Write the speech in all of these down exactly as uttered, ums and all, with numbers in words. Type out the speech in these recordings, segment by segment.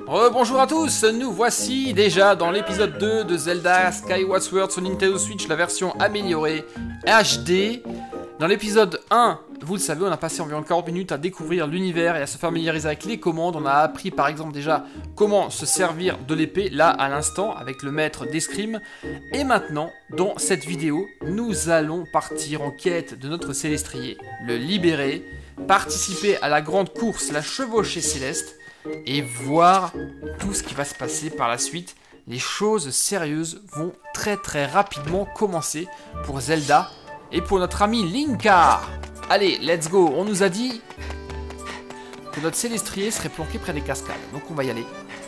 Rebonjour à tous, nous voici déjà dans l'épisode deux de Zelda Skyward Sword sur Nintendo Switch, la version améliorée H D. Dans l'épisode un, vous le savez, on a passé environ quarante minutes à découvrir l'univers et à se familiariser avec les commandes. On a appris par exemple déjà comment se servir de l'épée, là à l'instant, avec le maître d'escrime. Et maintenant, dans cette vidéo, nous allons partir en quête de notre Célestrier, le libérer, participer à la grande course, la chevauchée céleste, et voir tout ce qui va se passer par la suite. Les choses sérieuses vont très très rapidement commencer pour Zelda et pour notre ami Linka. Allez, let's go. On nous a dit que notre Célestrier serait planqué près des cascades, donc on va y aller.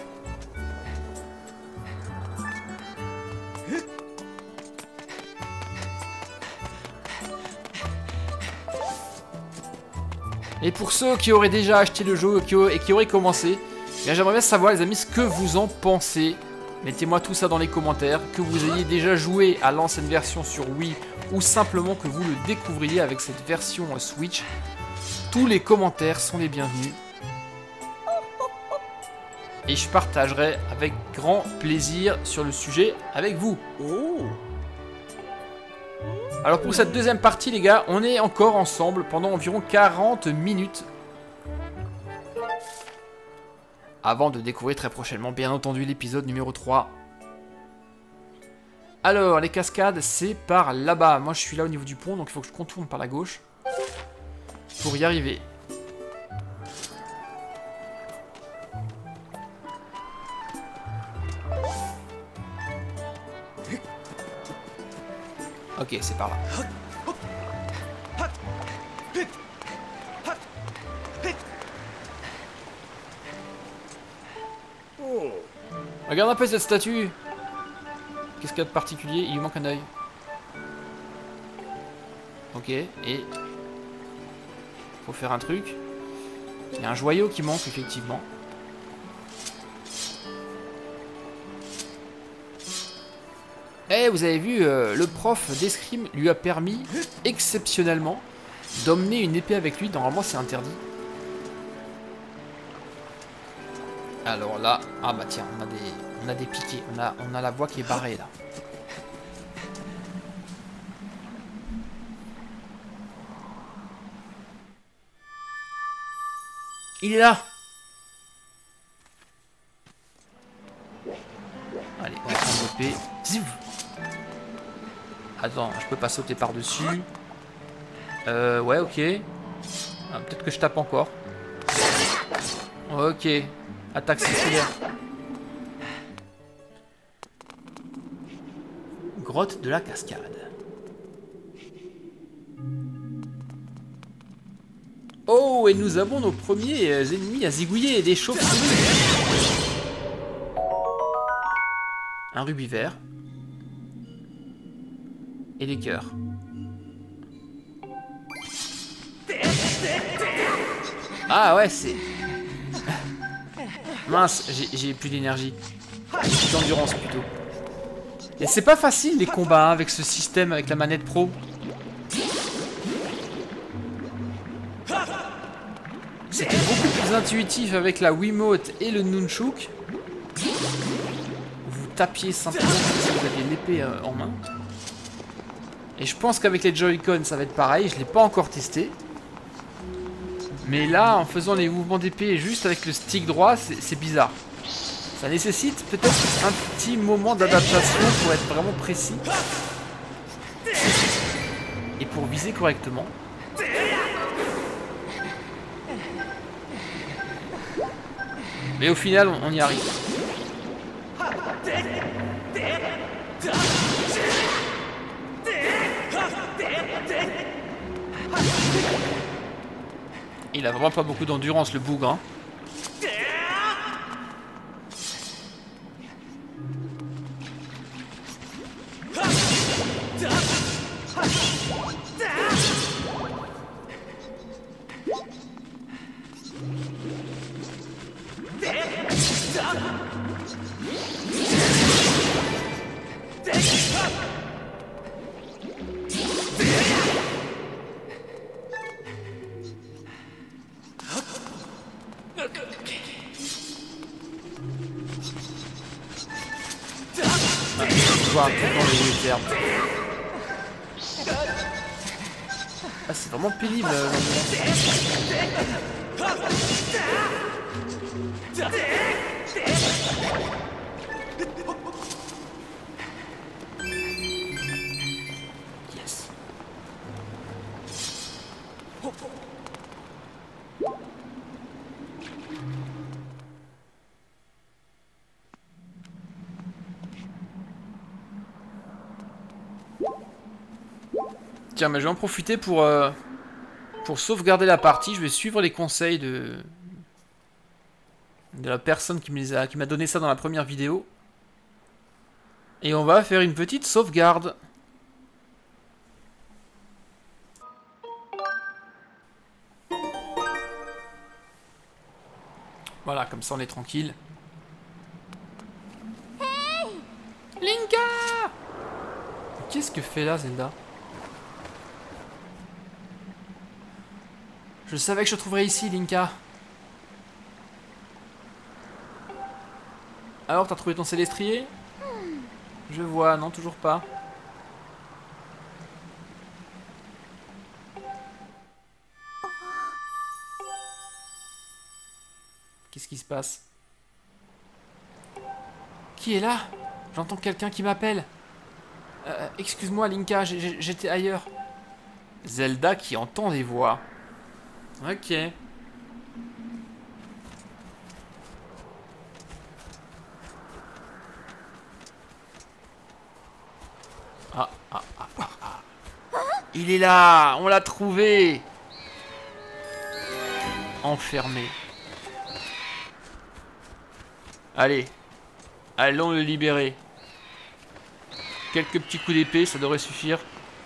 Et pour ceux qui auraient déjà acheté le jeu et qui auraient commencé, j'aimerais bien savoir les amis ce que vous en pensez. Mettez-moi tout ça dans les commentaires, que vous ayez déjà joué à l'ancienne version sur Wii ou simplement que vous le découvriez avec cette version Switch. Tous les commentaires sont les bienvenus. Et je partagerai avec grand plaisir sur le sujet avec vous. Oh. Alors pour cette deuxième partie les gars, on est encore ensemble pendant environ quarante minutes. Avant de découvrir très prochainement bien entendu l'épisode numéro trois. Alors les cascades c'est par là-bas. Moi je suis là au niveau du pont donc il faut que je contourne par la gauche pour y arriver. Ok, c'est par là. Regarde un peu cette statue. Qu'est-ce qu'il y a de particulier? Il lui manque un œil. Ok, et... faut faire un truc. Il y a un joyau qui manque, effectivement. Eh, vous avez vu, euh, le prof d'escrime lui a permis, exceptionnellement, d'emmener une épée avec lui. Normalement, c'est interdit. Alors là, ah bah tiens, on a des, on a des piquets. On a, on a la voie qui est barrée, là. Il est là. Allez, on va prendre l'épée. Zip. Attends, je peux pas sauter par-dessus. Euh, ouais, ok. Ah, peut-être que je tape encore. Ok. Attaque circulaire. Grotte de la cascade. Oh, et nous avons nos premiers ennemis à zigouiller, des chauves-souris. Un rubis vert. Et des cœurs. Ah ouais, c'est... Mince, j'ai plus d'énergie. Plus d'endurance plutôt. Et c'est pas facile les combats hein, avec ce système, avec la manette pro. C'était beaucoup plus intuitif avec la Wiimote et le Nunchuk. Vous tapiez simplement si vous aviez l'épée euh, en main. Et je pense qu'avec les Joy-Con ça va être pareil, je l'ai pas encore testé. Mais là, en faisant les mouvements d'épée juste avec le stick droit, c'est bizarre. Ça nécessite peut-être un petit moment d'adaptation pour être vraiment précis. Et pour viser correctement. Mais au final, on, on y arrive. Il a vraiment pas beaucoup d'endurance le bougre hein. Ah, je vois un truc dans les termes. Ah, c'est vraiment pénible l'ambulance. Yes. Tiens, mais je vais en profiter pour, euh, pour sauvegarder la partie. Je vais suivre les conseils de, de la personne qui me les a, qui m'a donné ça dans la première vidéo. Et on va faire une petite sauvegarde. Voilà, comme ça on est tranquille. Hey Linka! Qu'est-ce que fait là, Zelda? Je savais que je te trouverais ici, Linka. Alors, t'as trouvé ton célestrier? Je vois, non, toujours pas. Qu'est-ce qui se passe? Qui est là? J'entends quelqu'un qui m'appelle. Euh, Excuse-moi, Linka, j'étais ailleurs. Zelda qui entend des voix. Ok. Ah, ah, ah, ah, ah. Il est là! On l'a trouvé! Enfermé. Allez. Allons le libérer. Quelques petits coups d'épée, ça devrait suffire.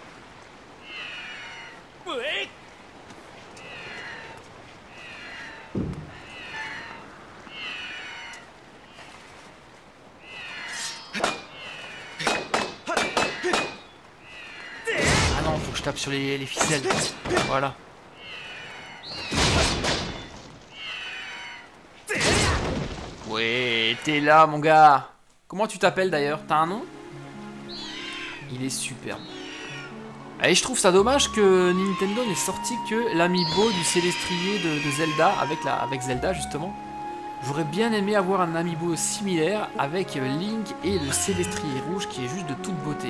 Je tape sur les, les ficelles. Voilà. Ouais, t'es là, mon gars. Comment tu t'appelles d'ailleurs? T'as un nom? Il est superbe. Et je trouve ça dommage que Nintendo n'ait sorti que l'amiibo du Célestrier de, de Zelda avec, la, avec Zelda justement. J'aurais bien aimé avoir un amiibo similaire avec Link et le Célestrier rouge qui est juste de toute beauté.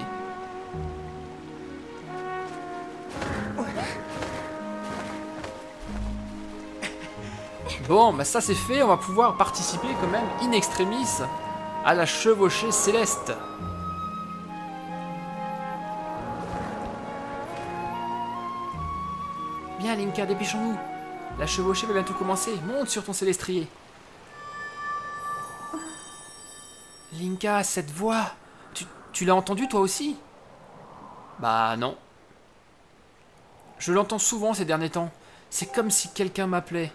Bon, bah ça c'est fait, on va pouvoir participer quand même in extremis à la chevauchée céleste. Bien Linka, dépêchons-nous. La chevauchée va bientôt commencer, monte sur ton célestrier. Linka, cette voix, tu, tu l'as entendue toi aussi? Bah non. Je l'entends souvent ces derniers temps, c'est comme si quelqu'un m'appelait.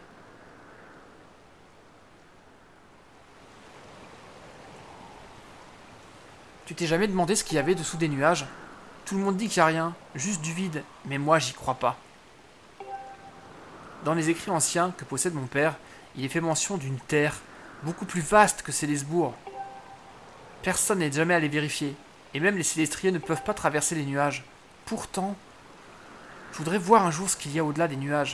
Tu t'es jamais demandé ce qu'il y avait dessous des nuages? Tout le monde dit qu'il n'y a rien, juste du vide, mais moi j'y crois pas. Dans les écrits anciens que possède mon père, il est fait mention d'une terre beaucoup plus vaste que Célesbourg. Personne n'est jamais allé vérifier, et même les célestriers ne peuvent pas traverser les nuages. Pourtant, je voudrais voir un jour ce qu'il y a au-delà des nuages.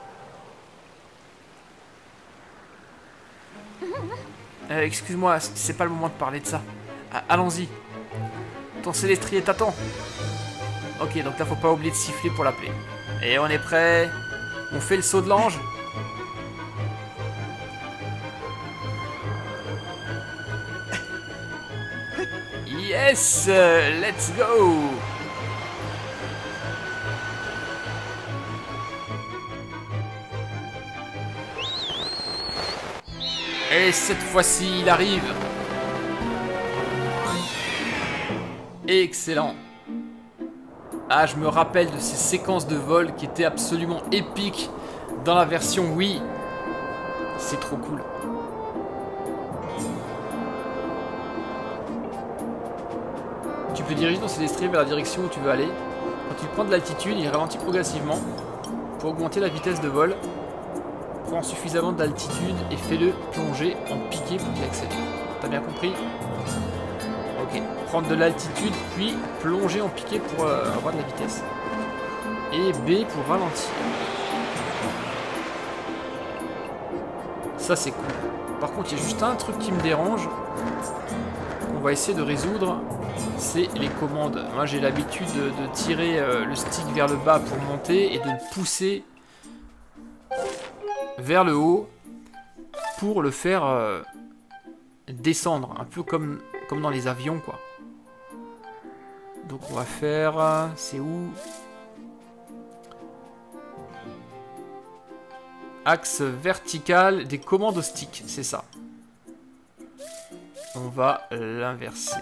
Euh, excuse-moi, c'est pas le moment de parler de ça. Allons-y. Ton célestrier t'attend. Ok, donc là faut pas oublier de siffler pour l'appeler. Et on est prêt. On fait le saut de l'ange. Yes, let's go. Et cette fois-ci, il arrive. Excellent. Ah, je me rappelle de ces séquences de vol qui étaient absolument épiques dans la version Wii. C'est trop cool. Tu peux diriger ton célestrier vers la direction où tu veux aller. Quand tu prends de l'altitude, il ralentit progressivement pour augmenter la vitesse de vol. Prends suffisamment d'altitude et fais-le plonger en piqué pour qu'il accélère. T'as bien compris? Ok, prendre de l'altitude, puis plonger en piqué pour euh, avoir de la vitesse. Et B pour ralentir. Ça c'est cool. Par contre, il y a juste un truc qui me dérange. On va essayer de résoudre. C'est les commandes. Moi j'ai l'habitude de, de tirer euh, le stick vers le bas pour monter et de le pousser vers le haut pour le faire euh, descendre. Un peu comme, comme dans les avions quoi. Donc on va faire... Euh, c'est où? Axe vertical des commandes au stick, c'est ça. On va l'inverser.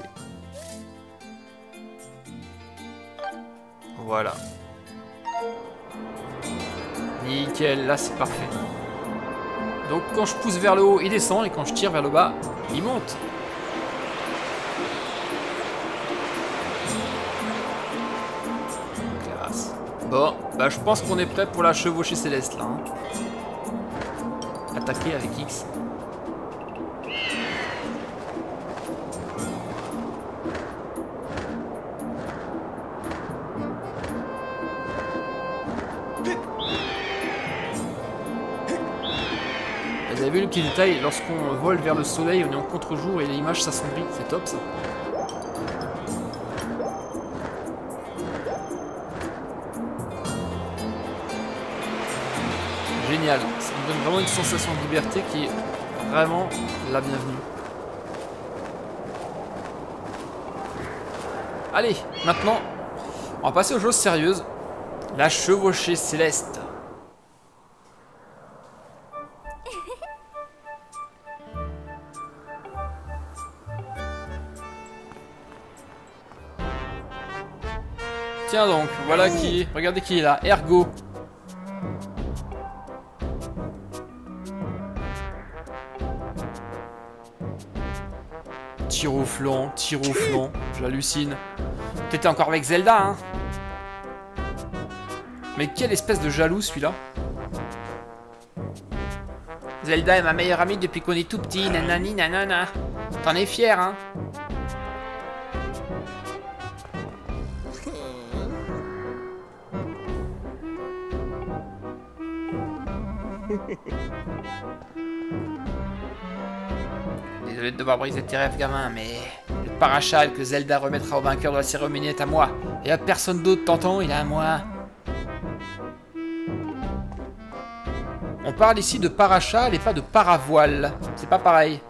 Voilà. Nickel, là c'est parfait. Donc quand je pousse vers le haut, il descend, et quand je tire vers le bas, il monte. Classe. Bon, bah je pense qu'on est prêt pour la chevauchée céleste là. Hein. Attaquer avec X. Vous avez vu le petit détail, lorsqu'on vole vers le soleil, on est en contre-jour et l'image s'assombrit, c'est top ça. Génial, ça me donne vraiment une sensation de liberté qui est vraiment la bienvenue. Allez, maintenant, on va passer aux choses sérieuses. La chevauchée céleste. Tiens donc, voilà qui... Regardez qui est là, Ergo. Tir au flanc, tir au flanc, j'hallucine. T'étais encore avec Zelda, hein? Mais quelle espèce de jaloux celui-là. Zelda est ma meilleure amie depuis qu'on est tout petit, nanani nanana. T'en es fier, hein? Désolé de devoir briser tes rêves, gamin, mais le parachal que Zelda remettra au vainqueur de la cérémonie est à moi. Et à personne d'autre, t'entends? Il est à moi. On parle ici de parachal et pas de paravoile. C'est pas pareil.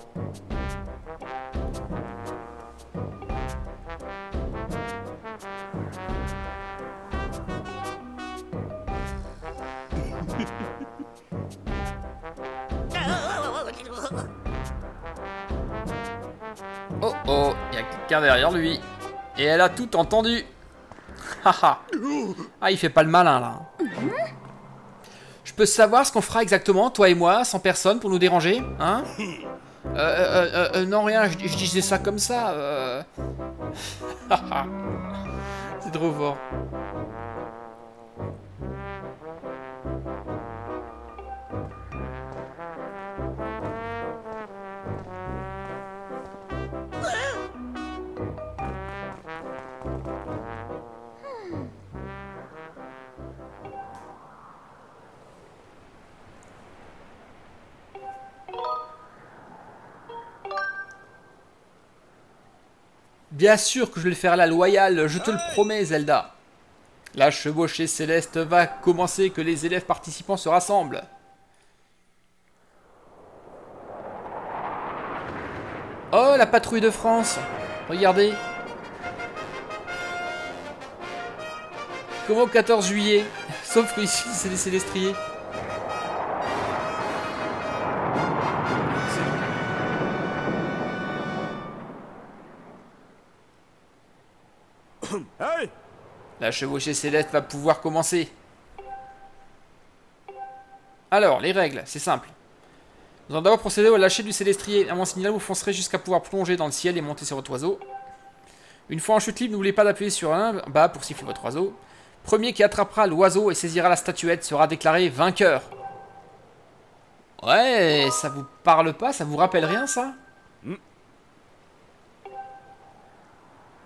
Oh oh, il y a quelqu'un derrière lui. Et elle a tout entendu. Haha. Ah, il fait pas le malin là. Je peux savoir ce qu'on fera exactement, toi et moi, sans personne pour nous déranger, hein? euh, euh, euh, euh, Non, rien, je, je disais ça comme ça. Euh... C'est trop fort. Bien sûr que je vais le faire à la loyale, je te le promets, Zelda. La chevauchée céleste va commencer, que les élèves participants se rassemblent. Oh, la patrouille de France. Regardez. Comme au quatorze juillet. Sauf que ici, c'est des célestriers. Hey! La chevauchée céleste va pouvoir commencer. Alors, les règles, c'est simple. Nous allons d'abord procéder au lâcher du célestrier. À mon signal, vous foncerez jusqu'à pouvoir plonger dans le ciel et monter sur votre oiseau. Une fois en chute libre, n'oubliez pas d'appuyer sur un bas pour siffler votre oiseau. Premier qui attrapera l'oiseau et saisira la statuette sera déclaré vainqueur. Ouais, ça vous parle pas? Ça vous rappelle rien, ça?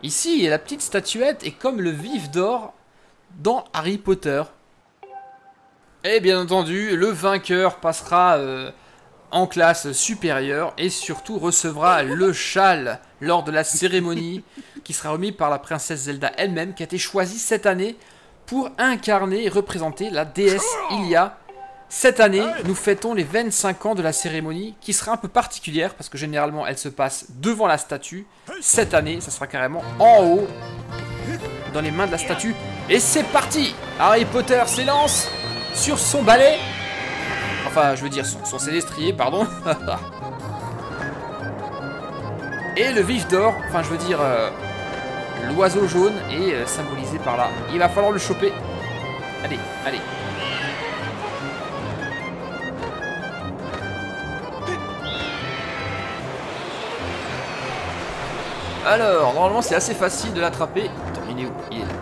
Ici, la petite statuette est comme le vif d'or dans Harry Potter. Et bien entendu, le vainqueur passera euh, en classe supérieure et surtout recevra le châle lors de la cérémonie qui sera remis par la princesse Zelda elle-même qui a été choisie cette année pour incarner et représenter la déesse Hylia. Cette année, nous fêtons les vingt-cinq ans de la cérémonie qui sera un peu particulière parce que généralement elle se passe devant la statue. Cette année, ça sera carrément en haut, dans les mains de la statue. Et c'est parti! Harry Potter s'élance sur son balai. Enfin, je veux dire son, son célestrier, pardon. Et le vif d'or, enfin je veux dire euh, l'oiseau jaune est euh, symbolisé par là. Il va falloir le choper. Allez, allez. Alors, normalement c'est assez facile de l'attraper. Attends, il est où? Il est là.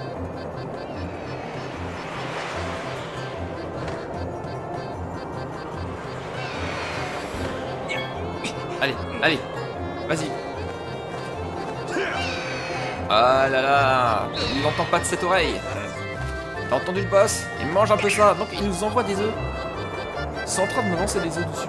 Allez, allez, vas-y. Ah là là, il n'entend pas de cette oreille. T'as entendu le boss? Il mange un peu ça, donc il nous envoie des œufs. C'est en train de me lancer des œufs dessus.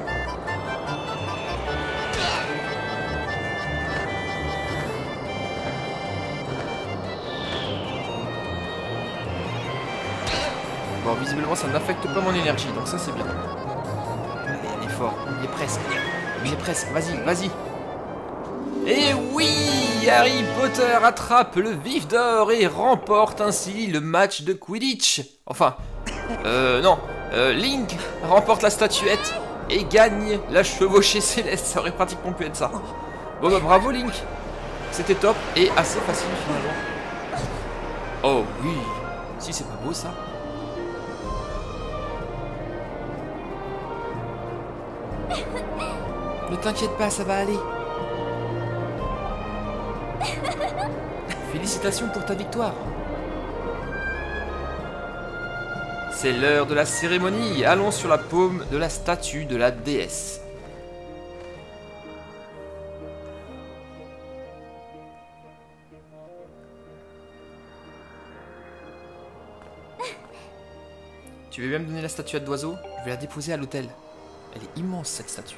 Bon, visiblement ça n'affecte pas mon énergie, donc ça c'est bien. Allez, il est fort, il est presque. Il est presque, vas-y, vas-y. Et oui, Harry Potter attrape le vif d'or et remporte ainsi le match de Quidditch. Enfin, euh, non, euh, Link remporte la statuette et gagne la chevauchée céleste. Ça aurait pratiquement pu être ça. Bon bah bravo Link, c'était top et assez facile finalement. Oh oui, si c'est pas beau ça. Ne t'inquiète pas, ça va aller. Félicitations pour ta victoire. C'est l'heure de la cérémonie. Allons sur la paume de la statue de la déesse. Tu veux bien me donner la statuette d'oiseau? Je vais la déposer à l'hôtel. Elle est immense cette statue.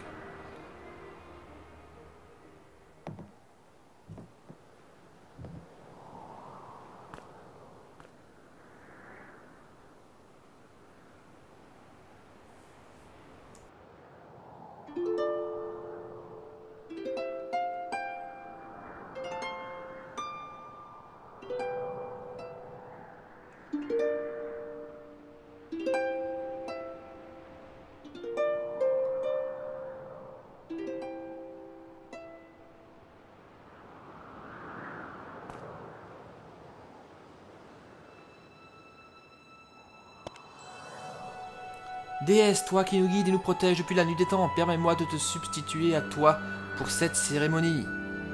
Déesse, toi qui nous guides et nous protèges depuis la nuit des temps, permets-moi de te substituer à toi pour cette cérémonie.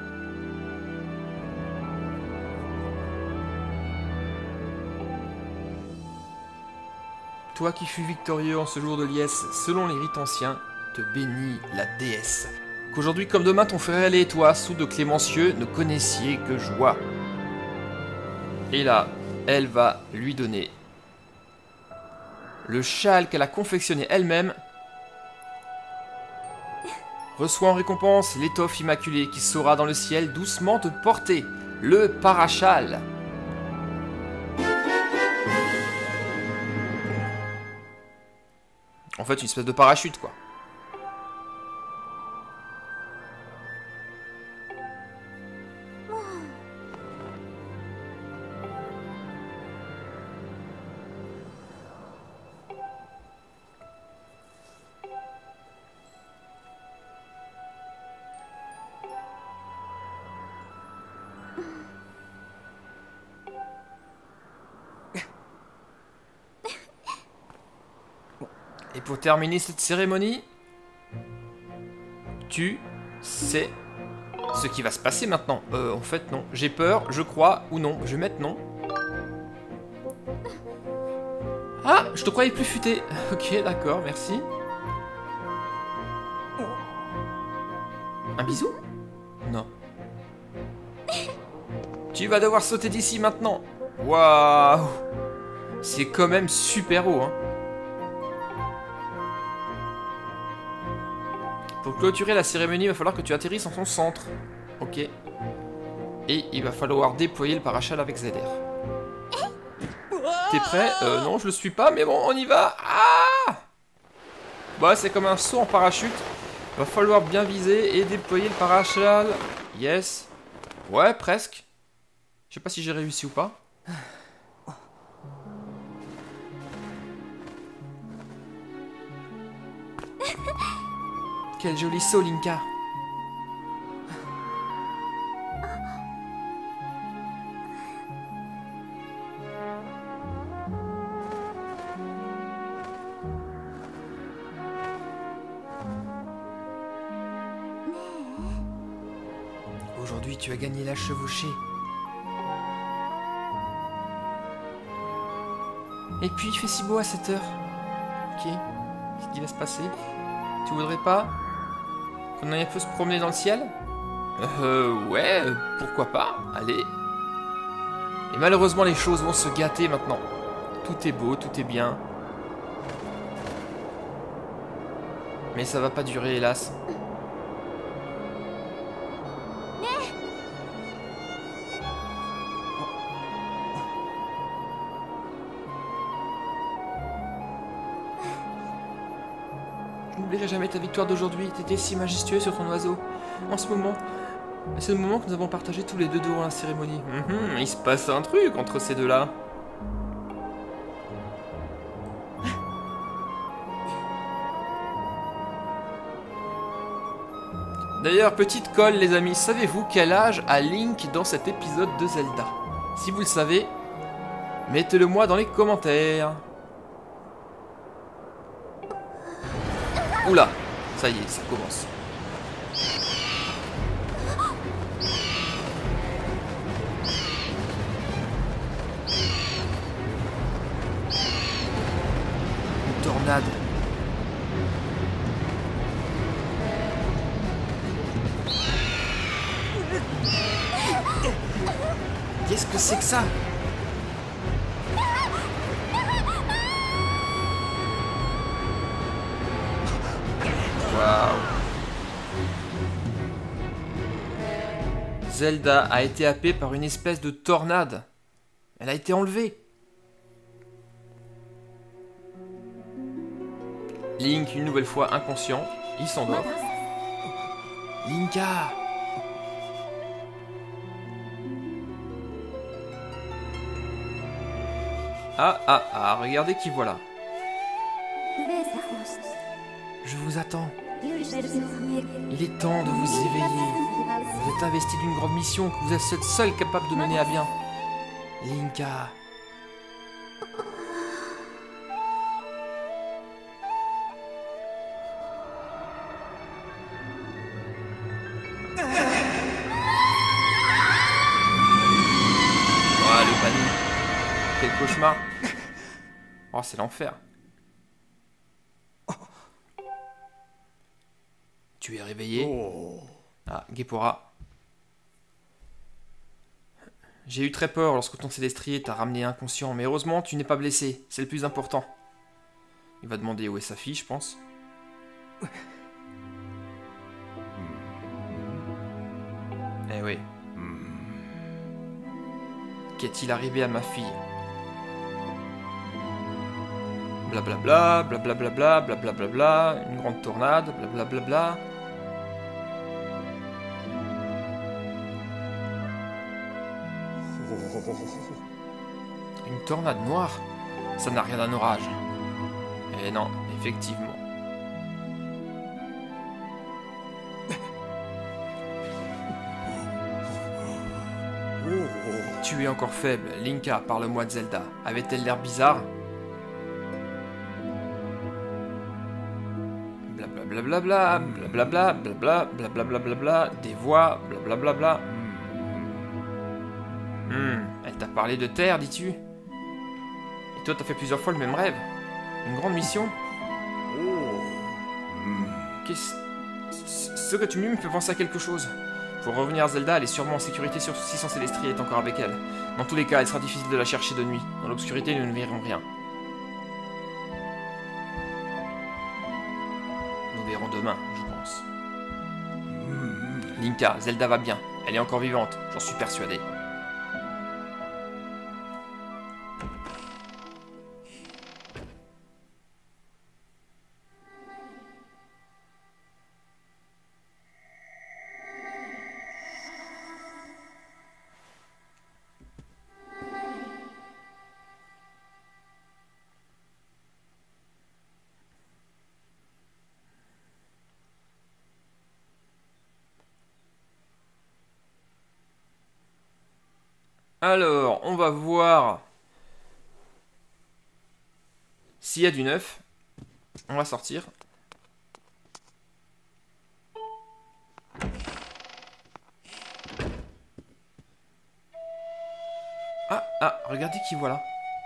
Toi qui fus victorieux en ce jour de liesse, selon les rites anciens, te bénis la déesse. Qu'aujourd'hui comme demain ton frère et toi, sous de clémencieux, ne connaissiez que joie. Et là, elle va lui donner le châle qu'elle a confectionné elle-même. Reçoit en récompense l'étoffe immaculée qui saura dans le ciel doucement te porter, le parachâle. En fait, une espèce de parachute, quoi. Et pour terminer cette cérémonie, tu sais ce qui va se passer maintenant. Euh, en fait, non. J'ai peur, je crois, ou non. Je vais mettre non. Ah, je te croyais plus futé. Ok, d'accord, merci. Un bisou? Non. Tu vas devoir sauter d'ici maintenant. Waouh. C'est quand même super haut, hein. Pour clôturer la cérémonie, il va falloir que tu atterrisses en son centre. Ok. Et il va falloir déployer le parachute avec Z R. T'es prêt? Euh, non, je le suis pas, mais bon, on y va. Ah! Bah, c'est comme un saut en parachute. Va falloir bien viser et déployer le parachute. Yes. Ouais, presque. Je sais pas si j'ai réussi ou pas. Quel joli saut, Linka. Aujourd'hui, tu as gagné la chevauchée. Et puis, il fait si beau à cette heure. Ok. Qu'est-ce qui va se passer? Tu voudrais pas qu'on aille un peu se promener dans le ciel? Euh, ouais, pourquoi pas. Allez. Et malheureusement, les choses vont se gâter maintenant. Tout est beau, tout est bien. Mais ça va pas durer, hélas. Je n'oublierai jamais ta victoire d'aujourd'hui. T'étais si majestueux sur ton oiseau. En ce moment, c'est le moment que nous avons partagé tous les deux durant la cérémonie. Mm-hmm, il se passe un truc entre ces deux-là. D'ailleurs, petite colle les amis, savez-vous quel âge a Link dans cet épisode de Zelda? Si vous le savez, mettez-le moi dans les commentaires. Oula, ça y est, ça commence. Une tornade. Qu'est-ce que c'est que ça? Waouh. Zelda a été happée par une espèce de tornade. Elle a été enlevée. Link, une nouvelle fois inconscient, il s'endort. Linka! Ah, ah, ah, regardez qui voilà. Je vous attends. Il est temps de vous éveiller. Vous êtes investi d'une grande mission que vous êtes seul capable de mener à bien. Linka. Oh, le panique. Quel cauchemar. Oh, c'est l'enfer. Tu es réveillé. Oh. Ah, Gepora. J'ai eu très peur lorsque ton célestrier t'a ramené inconscient, mais heureusement, tu n'es pas blessé. C'est le plus important. Il va demander où est sa fille, je pense. Eh oui. Qu'est-il arrivé à ma fille? Blablabla, blablabla, blablabla, une grande tornade, blablabla. Une tornade noire? Ça n'a rien d'un orage. Eh non, effectivement. Tu es encore faible. Linka, parle-moi de Zelda. Avait-elle l'air bizarre? Blablabla, blablabla, blablabla, blablabla, blablabla, des voix, blablabla. Hmm, elle t'a parlé de terre, dis-tu? Et toi, t'as fait plusieurs fois le même rêve? Une grande mission? Qu'est-ce... Ce que tu me dis me fait penser à quelque chose. Pour revenir à Zelda, elle est sûrement en sécurité sur si son Célestria est encore avec elle. Dans tous les cas, il sera difficile de la chercher de nuit. Dans l'obscurité, nous ne verrons rien. Nous verrons demain, je pense. Linka, Zelda va bien. Elle est encore vivante, j'en suis persuadé. Alors, on va voir s'il y a du neuf. On va sortir. Ah, ah, regardez qui voilà.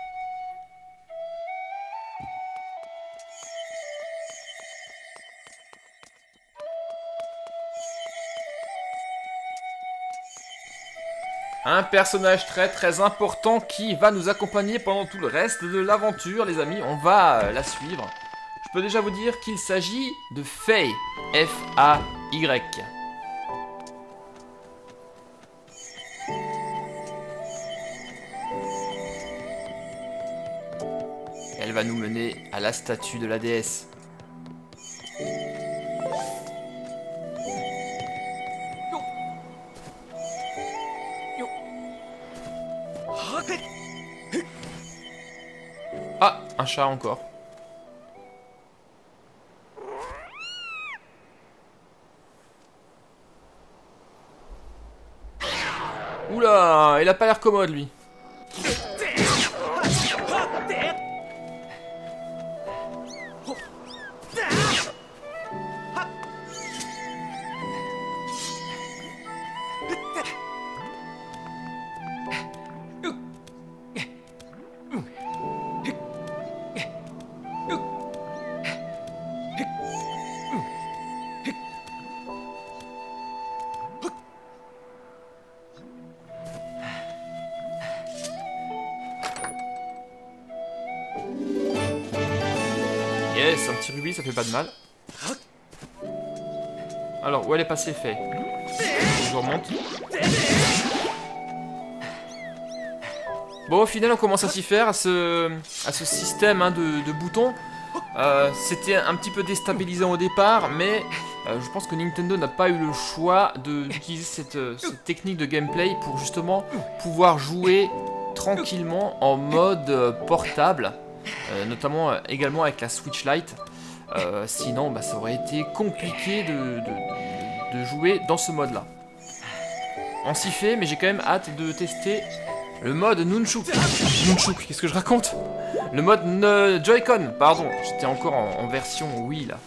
Un personnage très très important qui va nous accompagner pendant tout le reste de l'aventure, les amis. On va euh, la suivre. Je peux déjà vous dire qu'il s'agit de Faye. F A Y. Elle va nous mener à la statue de la déesse. Ah, un chat encore. Oula, il a pas l'air commode lui. Yes, un petit rubis, ça fait pas de mal. Alors, où elle est passée, Faye? Je remonte. Bon, au final, on commence à s'y faire, à ce, à ce système hein, de, de boutons. Euh, C'était un petit peu déstabilisant au départ, mais euh, je pense que Nintendo n'a pas eu le choix d'utiliser cette, cette technique de gameplay pour justement pouvoir jouer tranquillement en mode euh, portable. Euh, notamment euh, également avec la Switch Lite. Euh, sinon, bah, ça aurait été compliqué de, de, de, de jouer dans ce mode-là. On s'y fait, mais j'ai quand même hâte de tester le mode Nunchuk. Nunchuk, qu'est-ce que je raconte? Le mode ne... Joy-Con, pardon. J'étais encore en, en version Wii là.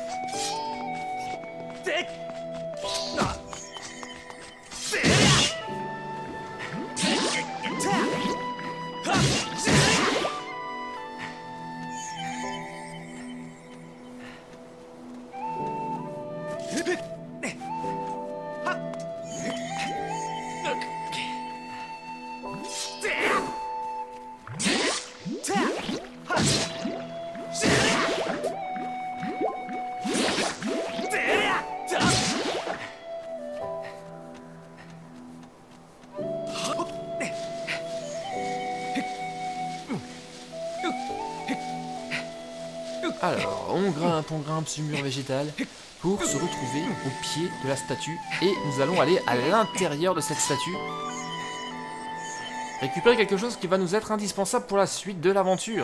Alors, on grimpe, on grimpe sur le mur végétal pour se retrouver au pied de la statue. Et nous allons aller à l'intérieur de cette statue. Récupérer quelque chose qui va nous être indispensable pour la suite de l'aventure.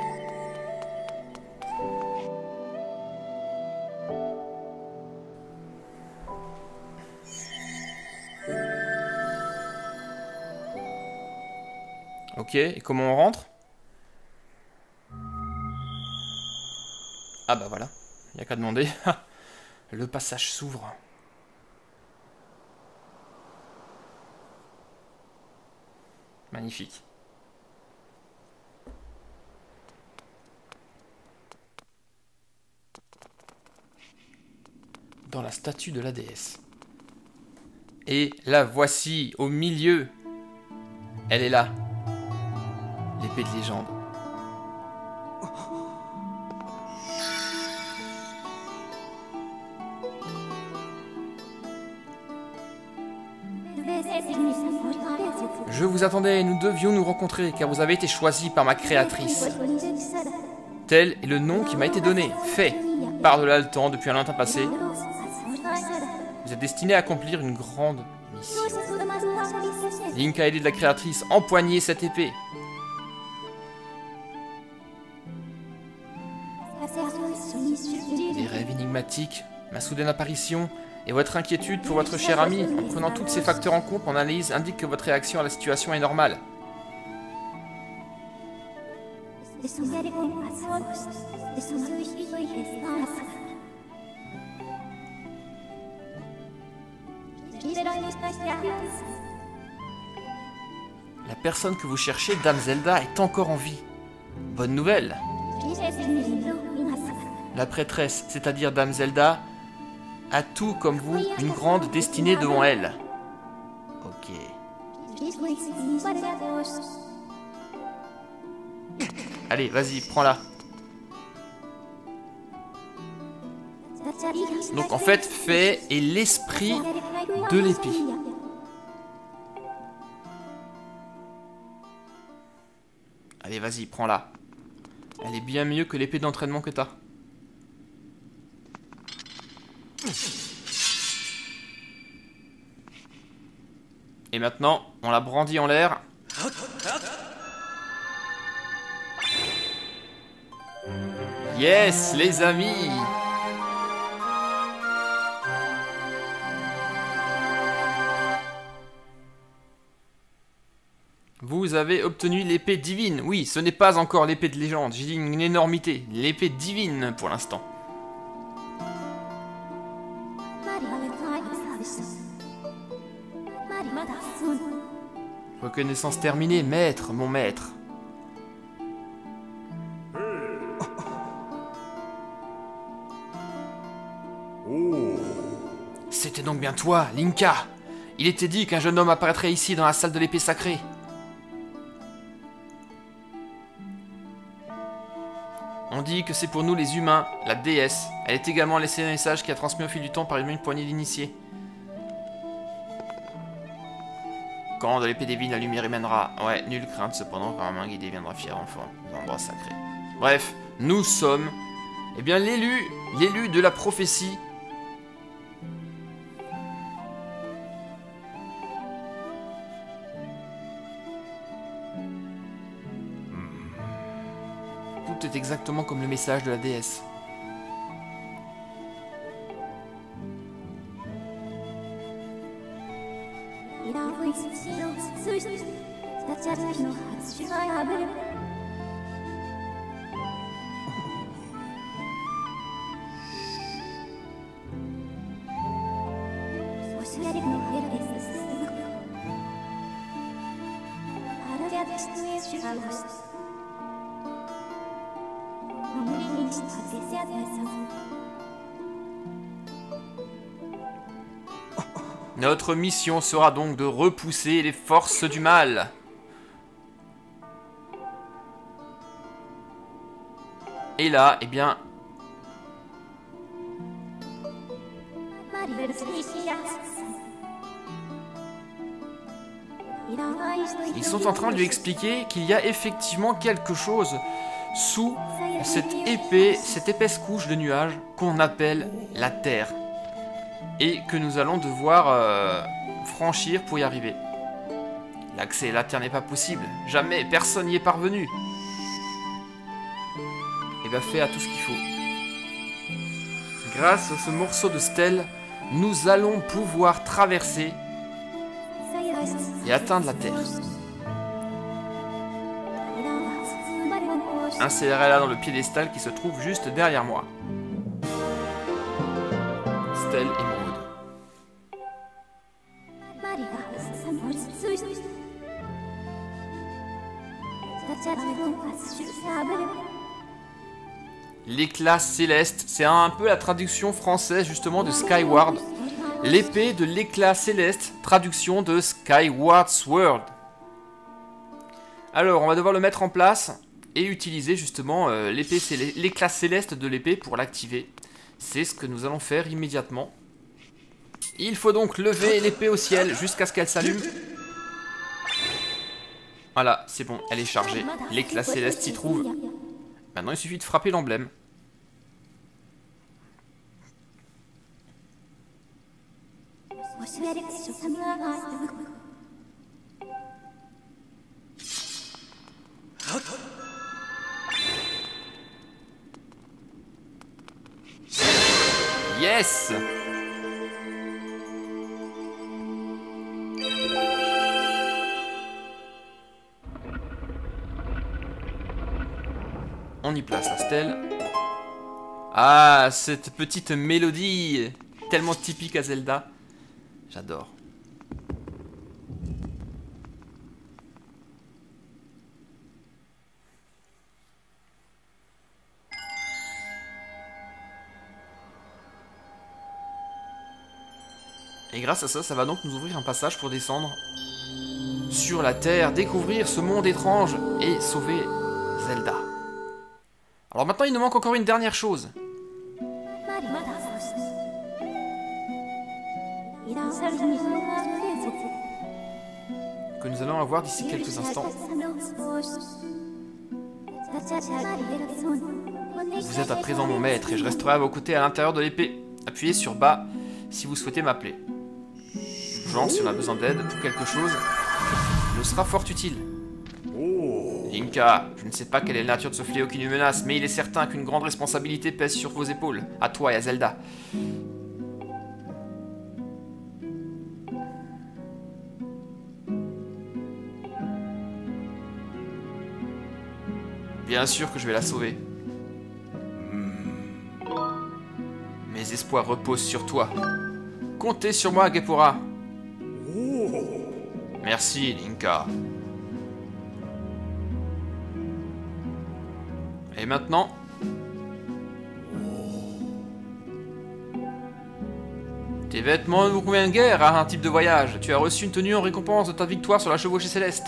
Ok, et comment on rentre? Ah bah voilà, il n'y a qu'à demander. Le passage s'ouvre. Magnifique. Dans la statue de la déesse. Et la voici, au milieu. Elle est là. L'épée de légende. Je vous attendais, nous devions nous rencontrer, car vous avez été choisi par ma créatrice. Tel est le nom qui m'a été donné. Fait, par-delà le temps, depuis un lointain passé. Vous êtes destiné à accomplir une grande mission. Link a aidé de la créatrice, empoigner cette épée. Les rêves énigmatiques, ma soudaine apparition et votre inquiétude pour votre cher ami, en prenant tous ces facteurs en compte, mon analyse indique que votre réaction à la situation est normale. La personne que vous cherchez, Dame Zelda, est encore en vie. Bonne nouvelle. La prêtresse, c'est-à-dire Dame Zelda, a tout comme vous, une grande destinée devant elle. Ok. Allez, vas-y, prends-la. Donc en fait, Fei est l'esprit de l'épée. Allez, vas-y, prends-la. Elle est bien mieux que l'épée d'entraînement que t'as. Et maintenant, on la brandit en l'air. Yes, les amis! Vous avez obtenu l'épée divine. Oui, ce n'est pas encore l'épée de légende. J'ai dit une énormité. L'épée divine pour l'instant. Reconnaissance terminée, maître, mon maître. C'était donc bien toi, Linka. Il était dit qu'un jeune homme apparaîtrait ici dans la salle de l'épée sacrée. On dit que c'est pour nous les humains, la déesse. Elle est également laissé un message qui a transmis au fil du temps par une poignée d'initiés. Quand de l'épée divine la lumière émènera. Ouais, nulle crainte cependant, quand la main guidée viendra fier enfant aux endroits sacrés. Bref, nous sommes, eh bien, l'élu, l'élu de la prophétie. Tout est exactement comme le message de la déesse. Notre mission sera donc de repousser les forces du mal. Et là, eh bien... Ils sont en train de lui expliquer qu'il y a effectivement quelque chose sous cette épée, cette épaisse couche de nuages qu'on appelle la Terre. Et que nous allons devoir euh, franchir pour y arriver. L'accès à la Terre n'est pas possible. Jamais, personne n'y est parvenu. Et bien, fait à tout ce qu'il faut. Grâce à ce morceau de stèle, nous allons pouvoir traverser et atteindre la Terre. Insérez-la dans le piédestal qui se trouve juste derrière moi. Stèle émeraude. L'éclat céleste, c'est un peu la traduction française justement de Skyward. L'épée de l'éclat céleste, traduction de Skyward Sword. Alors, on va devoir le mettre en place et utiliser justement euh, l'épée céleste, l'éclat céleste de l'épée pour l'activer. C'est ce que nous allons faire immédiatement. Il faut donc lever l'épée au ciel jusqu'à ce qu'elle s'allume. Voilà, c'est bon, elle est chargée. L'éclat céleste s'y trouve. Maintenant, il suffit de frapper l'emblème. Yes! On y place la stèle. Ah, cette petite mélodie tellement typique à Zelda. J'adore. Et grâce à ça, ça va donc nous ouvrir un passage pour descendre sur la Terre, découvrir ce monde étrange et sauver Zelda. Alors maintenant, il nous manque encore une dernière chose. Que nous allons avoir d'ici quelques instants. Vous êtes à présent mon maître et je resterai à vos côtés à l'intérieur de l'épée. Appuyez sur bas si vous souhaitez m'appeler. Genre, si on a besoin d'aide pour quelque chose, nous sera fort utile. Linka, je ne sais pas quelle est la nature de ce fléau qui nous menace, mais il est certain qu'une grande responsabilité pèse sur vos épaules, à toi et à Zelda. Bien sûr que je vais la sauver. Mes espoirs reposent sur toi. Comptez sur moi, Gepora. Merci, Linka. Et maintenant... Tes vêtements ne vous conviennent guère à un type de voyage. Tu as reçu une tenue en récompense de ta victoire sur la chevauchée céleste.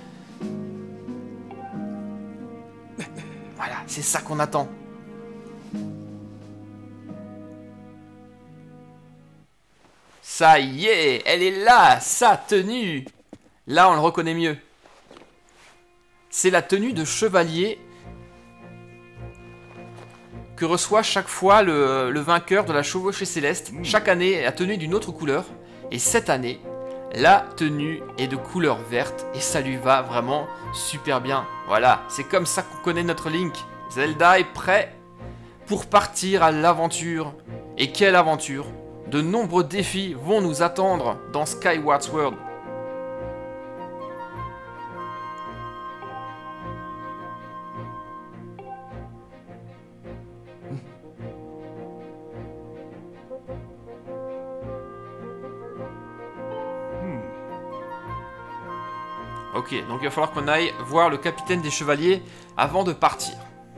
Voilà, c'est ça qu'on attend. Ça y est, elle est là, sa tenue. Là, on le reconnaît mieux. C'est la tenue de chevalier que reçoit chaque fois le, le vainqueur de la chevauchée céleste. Chaque année, la tenue est d'une autre couleur. Et cette année, la tenue est de couleur verte. Et ça lui va vraiment super bien. Voilà, c'est comme ça qu'on connaît notre Link. Zelda est prêt pour partir à l'aventure. Et quelle aventure! De nombreux défis vont nous attendre dans Skyward Sword. Ok, donc il va falloir qu'on aille voir le capitaine des chevaliers avant de partir.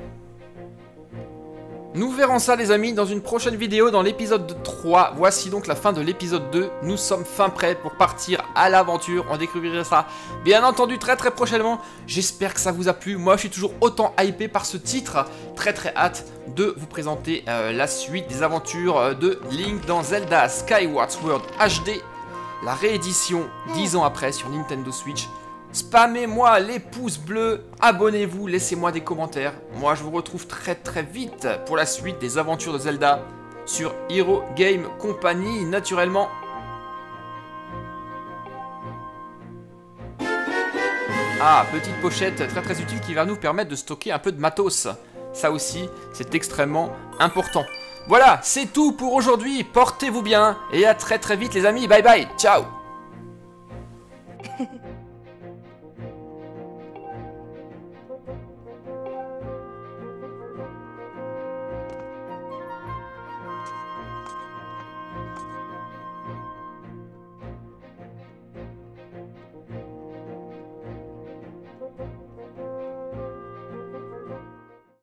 Nous verrons ça les amis dans une prochaine vidéo dans l'épisode trois. Voici donc la fin de l'épisode deux. Nous sommes fin prêts pour partir à l'aventure. On découvrira ça bien entendu très très prochainement. J'espère que ça vous a plu. Moi je suis toujours autant hypé par ce titre. Très très hâte de vous présenter euh, la suite des aventures de Link dans Zelda Skyward Sword H D. La réédition dix ans après sur Nintendo Switch. Spammez-moi les pouces bleus, abonnez-vous, laissez-moi des commentaires. Moi, je vous retrouve très très vite pour la suite des aventures de Zelda sur Hero Game Company, naturellement. Ah, petite pochette très très utile qui va nous permettre de stocker un peu de matos. Ça aussi, c'est extrêmement important. Voilà, c'est tout pour aujourd'hui. Portez-vous bien et à très très vite les amis. Bye bye, ciao.